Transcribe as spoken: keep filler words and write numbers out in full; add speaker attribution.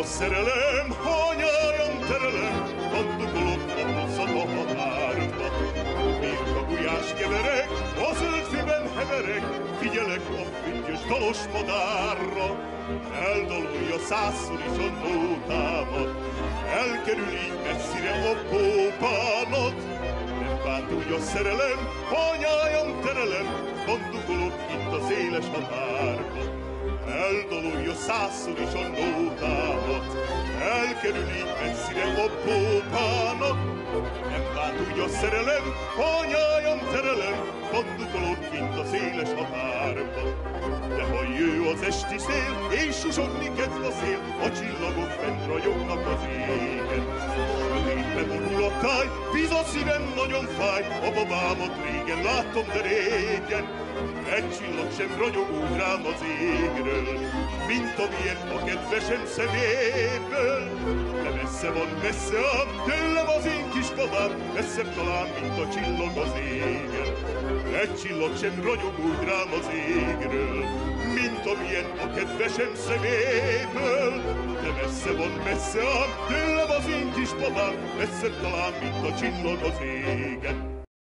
Speaker 1: a szerelem, hanyájan terelem, kandukolok a hosszat a határba. Birka gulyás keverek, a zöldfiben heverek, figyelek a füttyös dalos madárra. Eldalulja százszor is a nótámat, elkerül így messzire a pópánat. Nem bánt úgy a szerelem, hanyájan terelem, kandukolok itt a széles határba. Eldalulja százszor is a nótámat, elkerül így messzire a pópánat. Nem bánt úgy a szerelem, hanyájan terelem, kandukolok itt a széles határba. De ha jő az esti szél, és susogni kezd a szél, a csillagok fent ragyognak az égen. Sötétbe borul a táj, víz a szívem nagyon fáj, a babámat régen láttam, de régen. Egy csillag sem ragyog úgy rám az égről, mint amilyen a kedvesem szeméből. De messze van, messze ám, tőlem az én kis babám, messzebb talán, mint a csillag az égen. Egy csillag sem ragyog úgy rám az égről, mint amilyen a kedvesem szeméből. De messze van, messze ám, tőlem az én kis babám, messzebb talán, mint a csillag az égen.